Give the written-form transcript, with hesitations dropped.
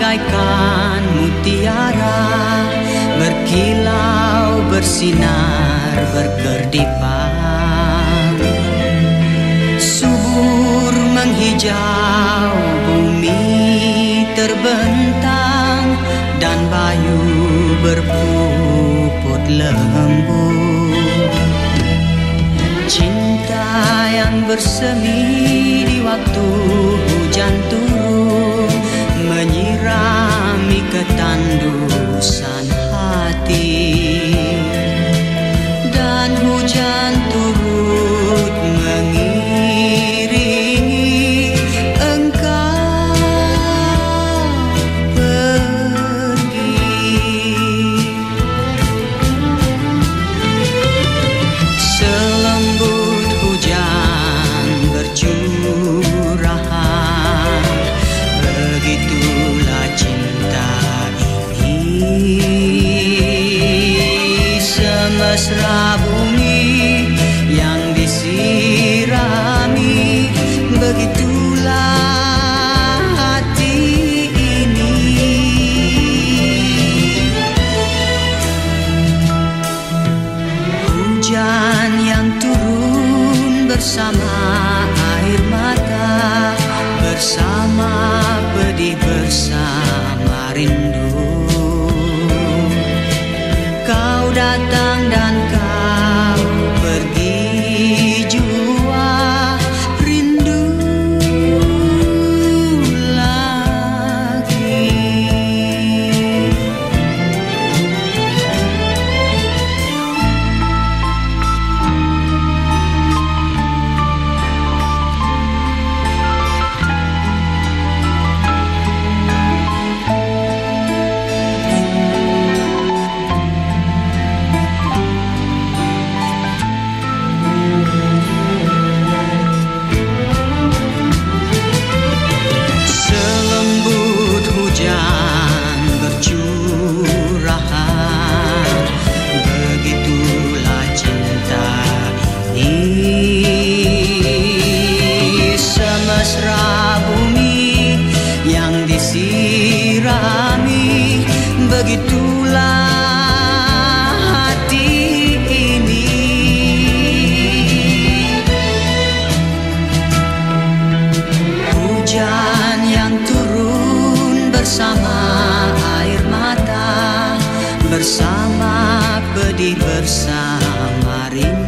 bagaikan mutiara, berkilau, bersinar, berkerdipan. Subur menghijau, bumi terbentang, dan bayu berpuput lembut. Cinta yang bersemi di waktu hujan turun, menyirami ketandusan hati. Dan hujan turut mengiringi engkau pergi. Selembut hujan bercurahan, begitulah cinta ini. Semesra bumi yang disirami, begitulah hati ini. Hujan yang turun bersama air mata, bersama pedih, bersama rindu. Kau datang dan kau pergi jua, rindu lagi. Mesra bumi yang disirami, begitulah hati ini. Hujan yang turun bersama air mata, bersama pedih, bersama rindu.